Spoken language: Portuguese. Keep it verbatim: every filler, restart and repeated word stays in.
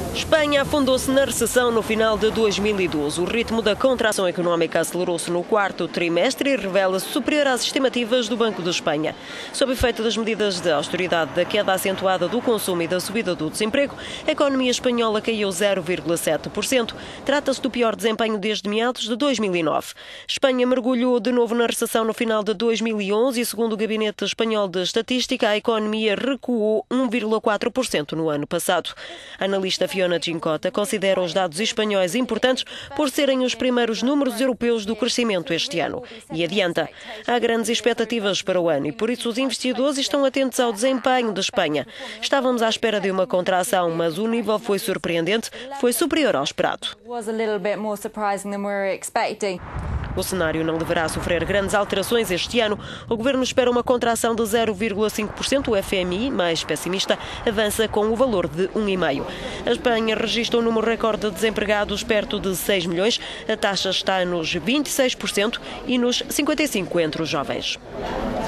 Espanha afundou-se na recessão no final de dois mil e doze. O ritmo da contração económica acelerou-se no quarto trimestre e revela-se superior às estimativas do Banco de Espanha. Sob efeito das medidas de austeridade, da queda acentuada do consumo e da subida do desemprego, a economia espanhola caiu zero vírgula sete por cento. Trata-se do pior desempenho desde meados de dois mil e nove. Espanha mergulhou de novo na recessão no final de dois mil e onze e, segundo o Gabinete Espanhol de Estatística, a economia recuou um vírgula quatro por cento no ano passado. A analista Fiona Gincota considera os dados espanhóis importantes por serem os primeiros números europeus do crescimento este ano. E adianta, há grandes expectativas para o ano e por isso os investidores estão atentos ao desempenho de Espanha. Estávamos à espera de uma contração, mas o nível foi surpreendente, foi superior ao esperado. O cenário não deverá sofrer grandes alterações este ano. O governo espera uma contração de zero vírgula cinco por cento. O F M I, mais pessimista, avança com o valor de um vírgula cinco por cento. A Espanha registra um número recorde de desempregados perto de seis milhões. A taxa está nos vinte e seis por cento e nos cinquenta e cinco por cento entre os jovens.